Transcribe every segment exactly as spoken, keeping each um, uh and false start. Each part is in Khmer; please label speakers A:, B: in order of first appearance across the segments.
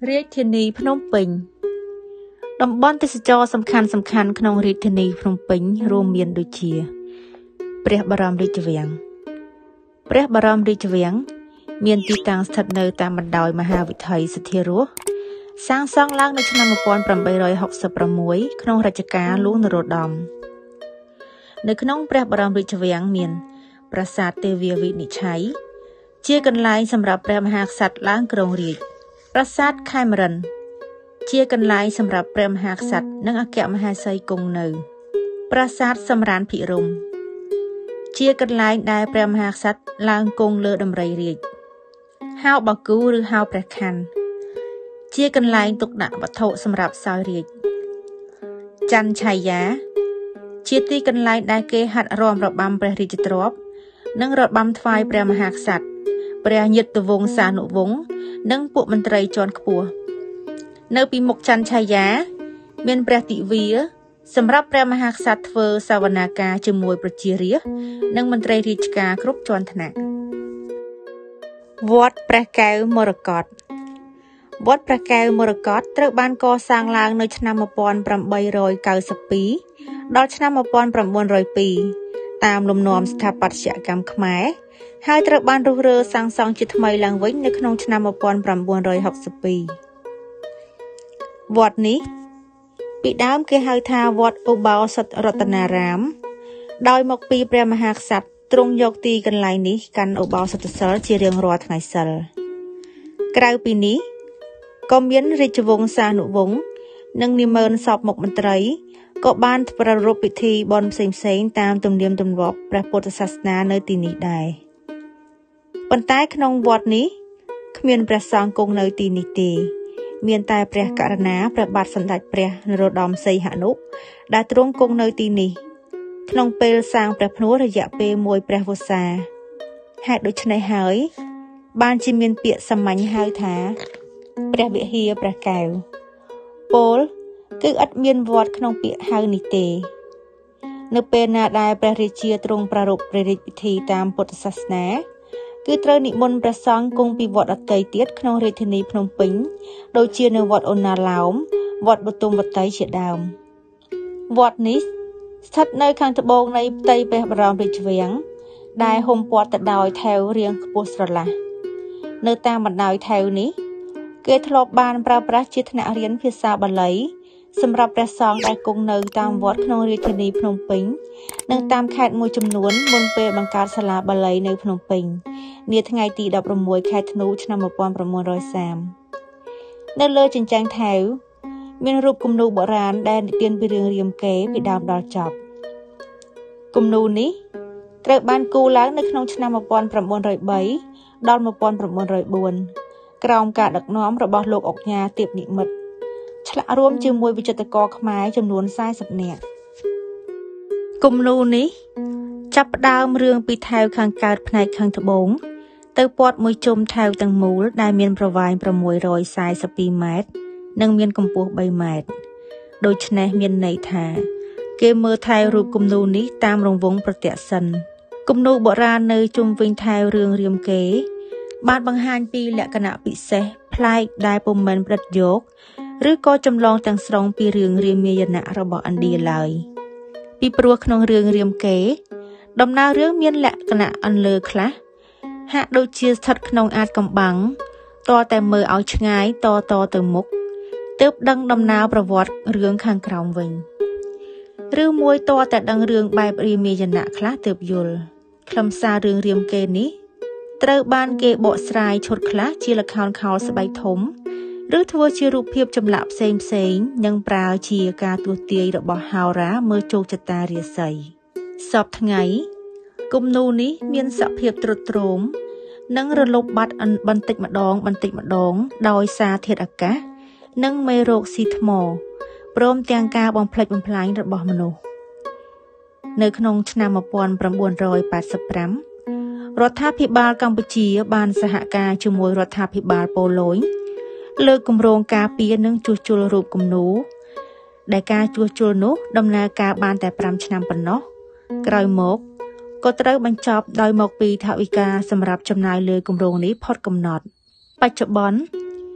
A: រាជធានីភ្នំពេញតំបន់ទេសចរសំខាន់សំខាន់ក្នុងរាជធានីភ្នំពេញរួមមានដូចជាព្រះបរមរាជវាំងព្រះបរមរាជវាំងមានទីតាំងស្ថិតនៅតាមបណ្ដោយមហាវិថីសទ្ធារសសាងសង់ឡើងនៅឆ្នាំ một nghìn tám trăm sáu mươi sáu ក្នុងរជ្ជកាលលោកនរោត្តមនៅក្នុងព្រះបរមរាជវាំងមានប្រាសាទទេវាវិនិច្ឆ័យជាកន្លែងសម្រាប់ព្រះមហាក្សត្រឡើងគ្រងរាជ្យប្រាសាទខេមរិន្ទជាកន្លែងសម្រាប់ព្រះមហាក្សត្រនិងអគ្គមហេសីគង់នៅប្រាសាទសំរានភិរមជាកន្លែងដែលព្រះមហាក្សត្រឡើងគង់លើដំរីរាជហៅបាគូឬហៅព្រះខ័នជាកន្លែងទុកដាក់វត្ថុសម្រាប់សោយរាជច័ន្ទឆាយាជាទីកន្លែងដែលគេហាត់រាំរបាំព្រះរាជទ្រព្យនិងរបាំថ្វាយព្រះមហាក្សត្រព្រះញាតិវង្សានុវង្សនិងពួកមន្ត្រីជាន់ខ្ពស់នៅពីមុខច័ន្ទឆាយាមានព្រះទិវាសម្រាប់ព្រះមហាក្សត្រធ្វើសវនាការជាមួយប្រជារាស្ត្រនិងមន្ត្រីរាជការគ្រប់ជាន់ថ្នាក់វត្តព្រះកែវមរកតវត្តព្រះកែវមរកតត្រូវបានកសាងឡើងនៅឆ្នាំ một nghìn tám trăm chín mươi hai ដល់ឆ្នាំ một nghìn chín trăm linh hai តាមលំនាំស្ថាបត្យកម្មខ្មែរហើយត្រូវបានរុះរើសាងសង់ជាថ្មីឡើងវិញនៅក្នុងឆ្នាំ một nghìn chín trăm sáu mươi hai វត្តនេះពីដើមគេហៅថាវត្តឧបោសថរតនារាមដោយមកពីព្រះមហាក្សត្រទ្រង់យកទីកន្លែងនេះកាន់ឧបោសថសិលជារៀងរាល់ថ្ងៃសិលក្រៅពីនេះក៏មានរាជវង្សានុវង្សនិងនាម៉ឺនសពមុខមន្ត្រីក៏បានប្រារព្ធពិធីបុណ្យផ្សេងៗតាមទំនៀមទម្លាប់ព្រះពុទ្ធសាសនានៅទីនេះដែរប៉ុន្តែក្នុងវត្តនេះគ្មានព្រះសង្ឃគង់នៅទីនេះទេមានតែព្រះករុណាព្រះបាទសម្ដេចព្រះនរោត្តមសីហនុដែលទ្រង់គង់នៅទីនេះក្នុងពេលសាងព្រះភ្នួសរយៈពេលមួយព្រះវស្សាហេតុដូច្នេះហើយបានជាមានពាក្យសាមញ្ញហៅថាព្រះវិហារព្រះកែវពោលគឺឥតមានវត្តក្នុងពាក្យហៅនេះទេនៅពេលណាដែលព្រះរាជាទ្រង់ប្រារព្ធព្រះរាជពិធីតាមពុទ្ធសាសនាគឺត្រូវនិមន្តព្រះសង្ឃគង់ពីវត្តដទៃទៀតក្នុងរាជធានីភ្នំពេញដូចជានៅវត្តអូណាឡោមវត្តបទុមវតីជាដើមវត្តនេះស្ថិតនៅខាងត្បូងនៃផ្ទៃព្រះបរមរាជវាំងដែលហ៊ុំព័ទ្ធទៅដោយថែវរាងខ្ពស់ស្រឡះនៅតាមបណ្ដោយថែវនេះគេធ្លាប់បានប្រើប្រាស់ជាថ្នាក់រៀនភាសាបាលីសម្រាប់ព្រះសង្ឃដែលគង់នៅតាមវត្តក្នុងរាជធានីភ្នំពេញនិងតាមខេត្តមួយចំនួនមុនពេលបង្កើតសាលាបាលីនៅភ្នំពេញនាថ្ងៃទី ដប់ប្រាំមួយ ខែធ្នូឆ្នាំ một nghìn chín trăm ba mươi នៅលើជញ្ជាំងថែវមានរូបគំនូរបុរាណដែលនិទានពីរឿងរាមកេរ្តិ៍ពីដើមដល់ចប់គំនូរនេះត្រូវបានគូរឡើងនៅក្នុងឆ្នាំ một nghìn chín trăm linh ba ដល់ một nghìn chín trăm linh bốn ក្រោមការដឹកនាំរបស់លោកអុកញ៉ាទៀបនិមិត្តឆ្លាក់រួមជាមួយវិចិត្រករខ្មែរចំនួនสี่สิบនាក់គំនូរនេះចាប់ផ្ដើមរឿងពីថែវខាងកើតផ្នែកខាងត្បូងទៅព័ទ្ធមួយជុំថែវទាំងមូលដែលមានប្រវែងsáu trăm bốn mươi twoម៉ែត្រនិងមានកម្ពស់threeម៉ែត្រដូច្នេះមានន័យថាគេមើលថែវរូបគំនូរនេះតាមរង្វង់ប្រតិសិនគំនូរបុរាណនៅជុំវិញថែវរឿងរាមកេរ្តិ៍បានបង្ហាញពីលក្ខណៈពិសេសប្លែកដែលពុំមែនប្រឌិតយកឬក៏ចម្លងទាំងស្រុងពីរឿងរាមាយណៈរបស់ឥណ្ឌាឡើយពីព្រោះក្នុងរឿងរាមកេរ្តិ៍ដំណើររឿងមានលក្ខណៈអន្លើខ្លះហាក់ដូចជាស្ថិតក្នុងអាថ៌កំបាំងតតែមើលឲ្យឆ្ងាយតតទៅមុខទើបដឹងដំណើរប្រវត្តិរឿងខាងក្រោមវិញឬមួយតតែដឹងរឿងបែបរាមាយណៈខ្លះទើបយល់ខ្លឹមសាររឿងរាមកេរ្តិ៍នេះត្រូវបានគេបកស្រាយឈុតខ្លះជាល្ខោនខោលស្បែកធំឬធ្វើជារូបភាពចម្លាក់ផ្សេងផ្សេងនិងប្រើជាការទស្សន៍ទាយរបស់ហោរាមើលជោគជតារាសីសពថ្ងៃគំនូរនេះមានសភាពទ្រុឌទ្រោមនិងរលុបបាត់បន្តិចម្ដងបន្តិចម្ដងដោយសារធាតុអាកាសនិងមេរោគស៊ីថ្មព្រមទាំងការបំផ្លិចបំផ្លាញរបស់មនុស្សនៅក្នុងឆ្នាំ một nghìn chín trăm tám mươi lămរដ្ឋាភិបាលកម្ពុជាបានសហការជាមួយរដ្ឋាភិបាលប៉ូឡូញលើកគម្រោងការពារនិងជួសជុលរូបគំនូរដែលការជួសជុលនោះដំណើរការបានតែfiveឆ្នាំប៉ុណ្ណោះក្រោយមកក៏ត្រូវបញ្ចប់ដោយមកពីថវិកាសម្រាប់ចំណាយលើគម្រោងនេះផុតកំណត់បច្ចុប្បន្ន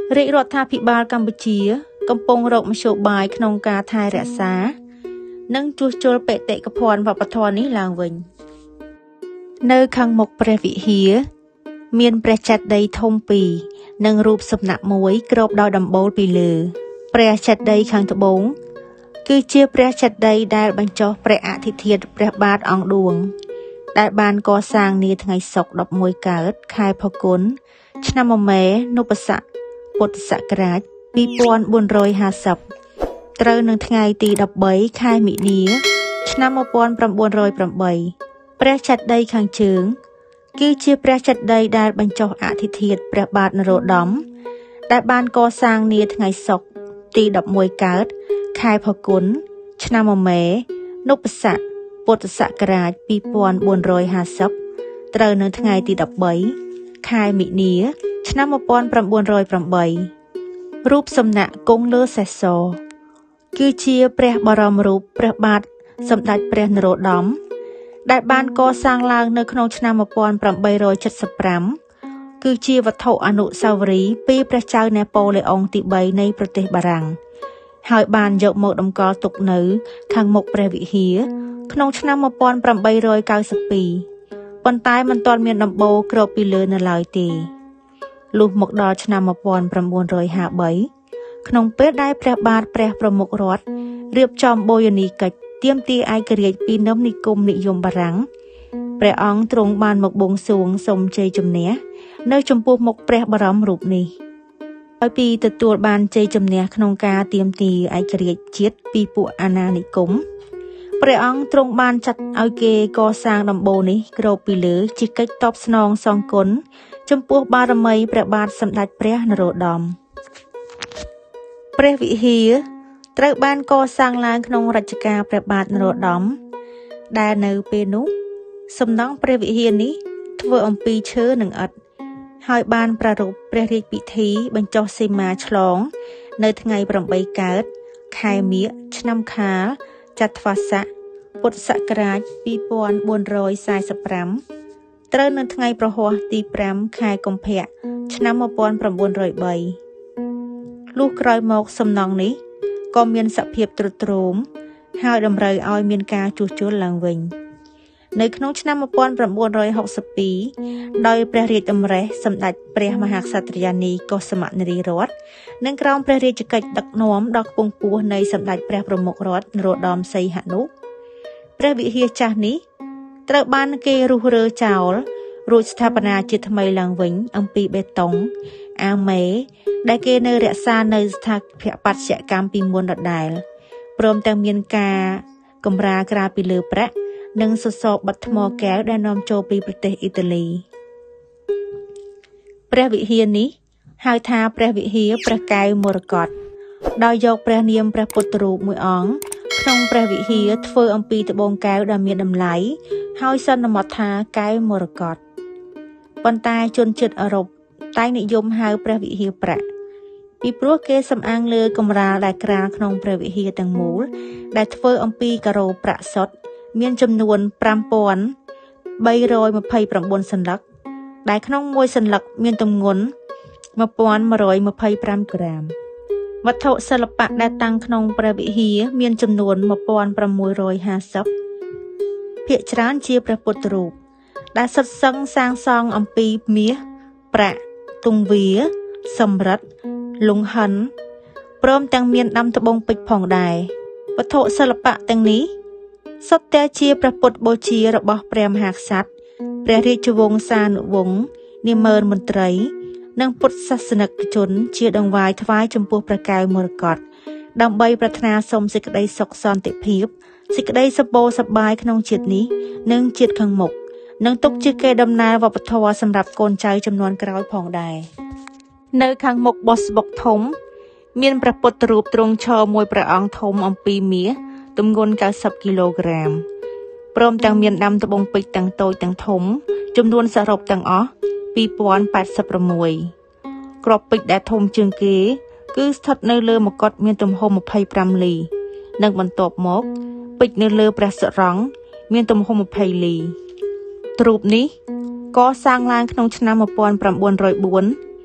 A: រាជរដ្ឋាភិបាលកម្ពុជាកំពុងរកមធ្យោបាយក្នុងការថែរក្សានិងជួសជុលបេតិកភណ្ឌវប្បធម៌នេះឡើងវិញនៅខាងមុខព្រះវិហារមានព្រះចេតិយធំពីរនិងរូបសំណាកមួយគ្របដោយដំបូលពីលើព្រះចេតិយខាងត្បូងគឺជាព្រះចេតិយដែលបញ្ចុះព្រះអធិធាតុព្រះបាទអង្គឌួងដែលបានកសាងនាថ្ងៃសុក្រដប់មួយកើតខែផល្គុនឆ្នាំមមែនពស័កពុទ្ធសករាជពីរពាន់បួនរយហាសិបត្រូវនឹងថ្ងៃទីដប់បីខែមិនិនាឆ្នាំmột nghìn chín trăm lẻ támព្រះចេតិយខាងជើងគឺជាព្រះចេតិយដែលបញ្ចុះអធិធាតុព្រះបាទនរោត្តមដែលបានកសាងនាថ្ងៃសុក្រទីដប់មួយកើតខែផល្គុនឆ្នាំមមែនពស័កពុទ្ធសករាជពីរពាន់បួនរយហាសិបត្រូវនៅថ្ងៃទីដប់បីខែមិនិនាឆ្នាំmột nghìn chín trăm lẻ támរូបសំណាកគង់លើសេះសគឺជាព្រះបរមរូបព្រះបាទសម្ដេចព្រះនរោត្តមដែលបានកសាងឡើងនៅក្នុងឆ្នាំmột nghìn tám trăm bảy mươi nămគឺជាវត្ថុអនុស្សាវរីយ៍ពីព្រះចៅណេប៉ូឡេអុងទីបីនៃប្រទេសបារាំងហើយបានយកមកតម្កល់ទុកនៅខាងមុខព្រះវិហារក្នុងឆ្នាំmột nghìn tám trăm chín mươi haiប៉ុន្តែមិនទាន់មានដំបូលគ្របពីលើនៅឡើយទេលុះមកដល់ឆ្នាំmột nghìn chín trămห้าmươi baក្នុងពេលដែលព្រះបាទព្រះប្រមុខរដ្ឋរៀបចំបូរនីយកិច្ចទាមទារឯករាជ្យពីនឹមនិគមនិយមបារាំងព្រះអង្គទ្រង់បានមកបួងសួងសូមជ័យជំនះនៅចំពោះមុខព្រះបរមរូបនេះហើយពីទទួលបានជ័យជំនះក្នុងការទាមទារឯករាជ្យជាតិពីពួកអាណានិគមព្រះអង្គទ្រង់បានចាត់ឲ្យគេកសាងដំបូលនេះគ្របពីលើជាកិច្ចតបស្នងសងគុណចំពោះបារមីព្រះបាទសម្ដេចព្រះនរោត្តមព្រះវិហារត្រូវបានកសាងឡើងក្នុងរជ្ជកាលព្រះបាទនរោត្តមដែលនៅពេលនោះសំណង់ព្រះវិហារនេះធ្វើអំពីឈើនិងឥដ្ឋហើយបានប្រារព្ធព្រះរាជពិធីបញ្ចុះសីមាឆ្លងនៅថ្ងៃប្រាំបីកើតខែមិញឆ្នាំខាលចត្វាស័កពុទ្ធសករាជពីរពាន់បួនរយសែសិបប្រាំត្រូវនៅថ្ងៃប្រហ័សទីប្រាំខែកុម្ភៈឆ្នាំmột nghìn chín trăm baលុះក្រោយមកសំណង់នេះក៏មានសភាពទ្រុឌទ្រោមហើយតម្រូវឲ្យមានការជួសជុលឡើងវិញនៅក្នុងឆ្នាំmột nghìn chín trăm sáu mươi haiដោយព្រះរាជតម្រិះសម្ដេចព្រះមហាក្សត្រិយានីកុសុមនារីរតន៍និងក្រោមព្រះរាជកិច្ចដឹកនាំដ៏ខ្ពង់ខ្ពស់នៃសម្ដេចព្រះប្រមុខរដ្ឋនរោត្តមសីហនុព្រះវិហារចាស់នេះត្រូវបានគេរុះរើចោលរួចស្ថាបនាជាថ្មីឡើងវិញអំពីបេតុងអាមេដែលគេនៅរក្សានៅស្ថាបត្យកម្មពីមុនដដែលព្រមទាំងមានការកម្រាលក្រាលពីលើប្រាក់និងសសរបិទថ្មកែវដែលនាំចូលពីប្រទេសអ៊ីតាលីព្រះវិហារនេះហៅថាព្រះវិហារព្រះកែវមរកតដោយយកព្រះនាមព្រះពុទ្ធរូបមួយអង្គក្នុងព្រះវិហារធ្វើអំពីត្បូងកែវដែលមានតម្លៃហើយសន្មតថាកែវមរកតប៉ុន្តែជនជាតិអឺរ៉ុបតែងនិយមហៅព្រះវិហារប្រាក់ពីព្រោះគេសំអាងលើកម្រាលដែលក្រាលក្នុងព្រះវិហារទាំងមូលដែលធ្វើអំពីការ៉ូប្រាក់សុទ្ធមានចំនួនប្រាំពាន់បីរយម្ភៃប្រាំបួនសន្លឹកដែលក្នុងមួយសន្លឹកមានទម្ងន់một nghìn một trăm hai mươi lămក្រាមវត្ថុសិល្បៈដែលតាំងក្នុងព្រះវិហារមានចំនួនmột nghìn sáu trămห้าสิบភាគច្រើនជាព្រះពុទ្ធរូបដែលសុទ្ធសឹងសាងសង់អំពីមាសប្រាក់ទង្វាសំរិទ្ធលង្ហិនព្រមទាំងមានដាំត្បូងពេជ្រផងដែរវត្ថុសិល្បៈទាំងនេះសុទ្ធតែជាព្រះពុទ្ធបូជារបស់ព្រះមហាក្សត្រព្រះរាជវង្សានុវង្សនាម៉ឺនមន្ត្រីនិងពុទ្ធសាសនិកជនជាដង្វាយថ្វាយចំពោះព្រះកែវមរកតដើម្បីប្រាថ្នាសូមសេចក្តីសុខសន្តិភាពសេចក្តីសុបោសប្បាយក្នុងជាតិនេះនិងជាតិខាងមុខនិងទុកជាកេរដំណែលវប្បធម៌សម្រាប់កូនចៅចំនួនក្រោយផងដែរនៅខាងមុខបុស្បុកធំមានព្រះពុទ្ធរូបទ្រង់ឈរមួយព្រះអង្គធំអំពីមាសទម្ងន់九十គីឡូក្រាមព្រមទាំងមានដាំត្បូងពេជ្រទាំងតូចទាំងធំចំនួនសរុបទាំងអស់ពីរពាន់แปดสิบหกក្របពេជ្រដែលធំជាងគេគឺស្ថិតនៅលើមកុដមានទំហំยี่สิบห้าលីនិងបន្ទាប់មកពេជ្រនៅលើព្រះសុរង្សមានទំហំยี่สิบលីទ្រូបនេះកសាងឡើងក្នុងឆ្នាំmột nghìn chín trăm linh bốn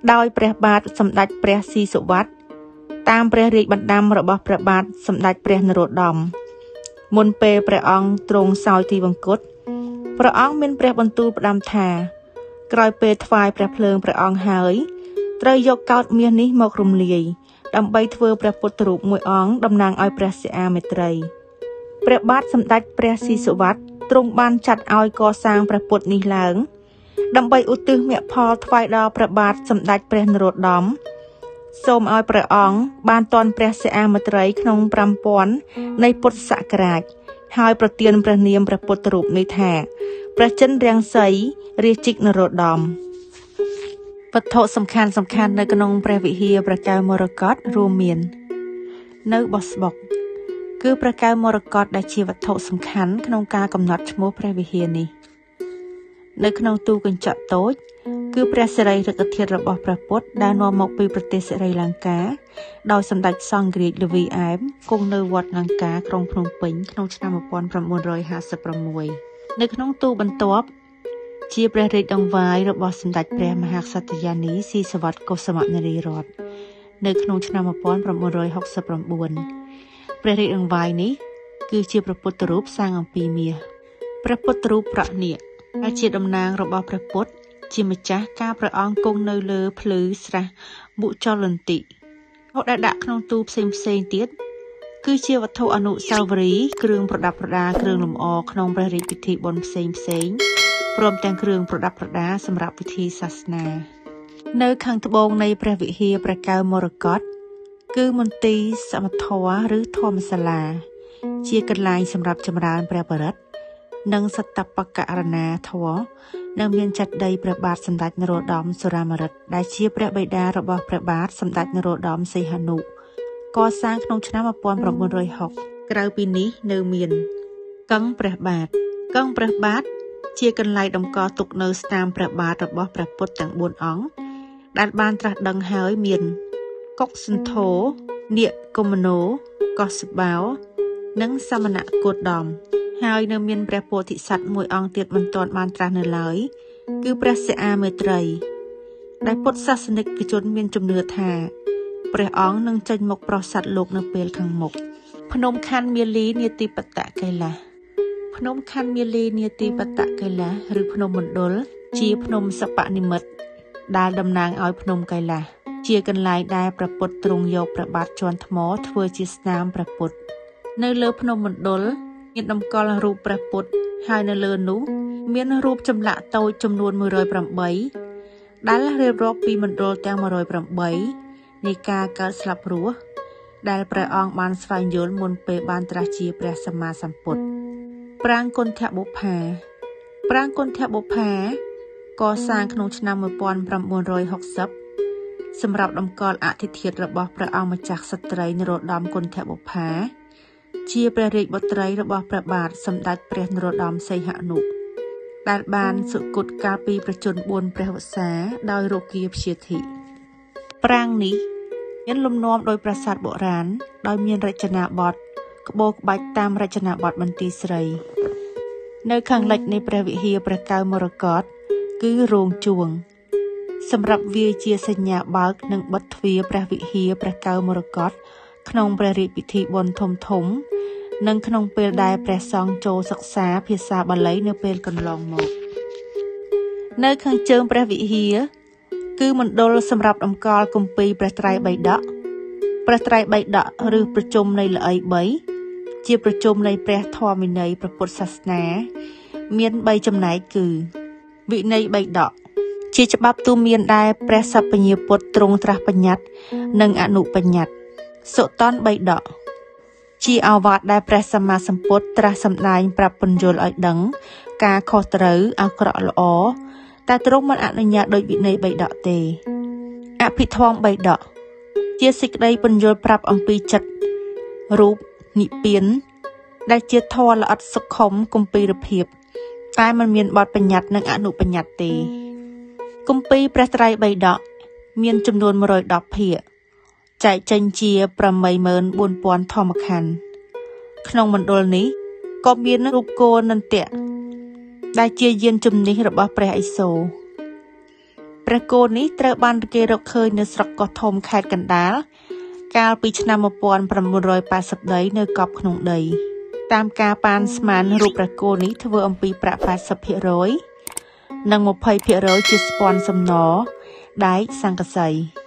A: ដោយព្រះបាទសម្ដេចព្រះស៊ីសុវត្ថិតាមព្រះរាជបណ្ដាំរបស់ព្រះបាទសម្ដេចព្រះនរោត្តមមុនពេលព្រះអង្គទ្រង់សោយទីវង្គតព្រះអង្គមានព្រះបន្ទូលផ្ដាំថាក្រោយពេលថ្វាយព្រះភ្លើងព្រះអង្គហើយត្រូវយកកោដ្ឋមាសនេះមករំលាយដើម្បីធ្វើព្រះពុទ្ធរូបមួយអង្គតំណាងឲ្យព្រះសិអាមេត្រីព្រះបាទសម្ដេចព្រះស៊ីសុវត្ថិទ្រង់បានចាត់ឲ្យកសាងព្រះពុទ្ធនេះឡើងដើម្បីឧទ្ទិសមគ្គផលថ្វាយដល់ព្រះបាទសម្ដេចព្រះនរោត្តមសូមឲ្យព្រះអង្គបានទាន់ព្រះសិអាមេត្រីក្នុងប្រាំពាន់នៃពុទ្ធសករាជហើយប្រទានព្រះនាមព្រះពុទ្ធរូបនេះថាព្រះចិនរាំងសីរាជិកនរោត្តមវត្ថុសំខាន់សំខាន់នៅក្នុងព្រះវិហារព្រះកែវមរកតរួមមាននៅបោះស្បុកគឺព្រះកែវមរកតដែលជាវត្ថុសំខាន់ក្នុងការកំណត់ឈ្មោះព្រះវិហារនេះនៅក្នុងទូកញ្ចក់តូចគឺព្រះសិរីរិកធាតុរបស់ព្រះពុទ្ធដែលនាំមកពីប្រទេសសិរីលង្កាដោយសម្ដេចសង្ឃរាជលវីអែមគង់នៅវត្តលង្កាក្រុងភ្នំពេញក្នុងឆ្នាំmột nghìn chín trămห้าสิบหกនៅក្នុងទូបន្ទាប់ជាព្រះរាជដង្វាយរបស់សម្ដេចព្រះមហាក្សត្រយានីស៊ីសវត្តកុសមនារីរតន៍នៅក្នុងឆ្នាំmột nghìn chín trămหกสิบเก้าព្រះរាជដង្វាយនេះគឺជាព្រះពុទ្ធរូបសាងអំពីមាសព្រះពុទ្ធរូបប្រណិដែលជាតំណាងរបស់ព្រះពុទ្ធជាម្ចាស់ការព្រះអង្គគង់នៅលើភ្លឺស្រះមុចលន្តិហូតដែលដាក់ក្នុងទូផ្សេងផ្សេងទៀតគឺជាវត្ថុអនុស្សាវរីយ៍គ្រឿងប្រដាប់ប្រដាគ្រឿងលម្អក្នុងព្រះរាជពិធីបុណ្យផ្សេងផ្សេងព្រមទាំងគ្រឿងប្រដាប់ប្រដាសម្រាប់ពិធីសាសនានៅខាងត្បូងនៃព្រះវិហារព្រះកែវមរកតគឺមន្ទីរសមធម៌ឬធម្មសាលាជាកន្លែងសម្រាប់ចម្រើនព្រះបរិត្តនិងសត្តបករណាធម៌និងមានចេតិយព្រះបាទសម្ដេចនរោត្តមសុរាម្រិតដែលជាព្រះបិតារបស់ព្រះបាទសម្ដេចនរោត្តមសីហនុកសាងក្នុងឆ្នាំmột nghìn chín trămหกក្រៅពីនេះនៅមានកឹងព្រះបាទកឹងព្រះបាទជាកន្លែងតម្កល់ទុកនៅស្នាមព្រះបាទរបស់ព្រះពុទ្ធទាំងបួនអង្គដែលបានត្រាស់ដឹងហើយមានកុកសន្ធោនាគកុមណូកោសបោនិងសមណគោតមហើយនៅមានព្រះពោធិសត្វមួយអង្គទៀតមិនទាន់បានត្រាស់នៅឡើយគឺព្រះសិអាមេត្រីដែលពុទ្ធសាសនិកជនមានជំនឿថាព្រះអង្គនឹងចេញមកប្រោសសត្វលោកនៅពេលខាងមុខភ្នំខណ្ឌមាលីនាទីបតកៃឡាសភ្នំខណ្ឌមាលីនាទីបតកៃឡាសឬភ្នំមណ្ឌលជាភ្នំសពនិមិត្តដែលតំណាងឲ្យភ្នំកៃឡាសជាកន្លែងដែលព្រះពុទ្ធទ្រង់យកព្រះបាទជាន់ថ្មធ្វើជាស្នាមព្រះពុទ្ធនៅលើភ្នំមណ្ឌលមានតម្កល់រូបព្រះពុទ្ធហើយនៅលើនោះមានរូបចម្លាក់តូចចំនួនmột không támដែលរៀបរាប់ពីមណ្ឌលទាំងmột không támនៃការកើតស្លាប់រស់ដែលព្រះអង្គបានស្វែងយល់មុនពេលបានត្រាស់ជាព្រះសម្មាសម្ពុទ្ធប្រាង្គគុណធបុប្ផាប្រាង្គគុណធបុប្ផាកសាងក្នុងឆ្នាំmột nghìn chín trămหกสิบសម្រាប់តម្កល់អធិធាតុរបស់ព្រះអង្គម្ចាស់ក្សត្រីនរោត្តមគុណធបុប្ផាជាព្រះរាជបុត្រីរបស់ព្រះបាទសម្ដេចព្រះនរោត្តមសីហនុដែលបានសុគតកាលពីប្រជញ្ញបួនព្រះវស្សាដោយរគាព្យាធិប្រាង្គនេះមានលំនាំដោយប្រាសាទបុរាណដោយមានរចនាបថក្បូរក្បាច់តាមរចនាបថបន្ទាយស្រីនៅខាងលិចនៃព្រះវិហារព្រះកែវមរកតគឺរោងជួងសម្រាប់វាជាសញ្ញាបើកនិងបិទទ្វារព្រះវិហារព្រះកែវមរកតក្នុងព្រះរាជពិធីបុណ្យធំធំនិងក្នុងពេលដែលព្រះសង្ឃចូលសិក្សាភាសាបាលីនៅពេលកន្លងមកនៅខាងជើងព្រះវិហារគឺមណ្ឌលសម្រាប់តម្កល់គម្ពីរព្រះត្រៃបិដកព្រះត្រៃបិដកឬប្រជុំនៃល្អីបីជាប្រជុំនៃព្រះធម៌វិន័យព្រះពុទ្ធសាសនាមានបីចំណែកគឺវិន័យបិដកជាច្បាប់ទូមានដែលព្រះសព្វញាពុទ្ធទ្រង់ត្រាស់បញ្ញត្តិនិងអនុបញ្ញត្តិសុតនបិដកជាឱវាទដែលព្រះសម្មាសម្ពុទ្ធត្រាស់សម្ដែងប្រាប់ពន្យល់ឲ្យដឹងការខុសត្រូវអាក្រក់ល្អតែទ្រង់មិនអនុញ្ញាតដោយវិន័យបិដកទេអភិធម្មបិដកជាសេចក្តីពន្យល់ប្រាប់អំពីចិត្តរូបនិព្វានដែលជាធម៌ល្អិតសុខុមគម្ពីរភាពតែមិនមានបទបញ្ញត្តិនិងអនុបញ្ញត្តិទេគម្ពីរព្រះត្រៃបិដកមានចំនួនmột trăm mườiភាគចែកចេញជាប្រាំបីម៉ឺនបួនពាន់ធម្មខណ្ឌក្នុងមណ្ឌលនេះក៏មានរូបគោនន្ទៈដែលជាយានជំនិះរបស់ព្រះឥសូរព្រះគោនេះត្រូវបានគេរកឃើញនៅស្រុកកោះធំខេត្តកណ្ដាលកាលពីឆ្នាំmột nghìn chín trăm tám mươiដីនៅកប់ក្នុងដីតាមការប៉ានស្មានរូបព្រះគោនេះធ្វើអំពីប្រាក់ 八十ភាគរយ និង ยี่สิบភាគរយ ជាស្ពាន់សំណដែកសង្កសី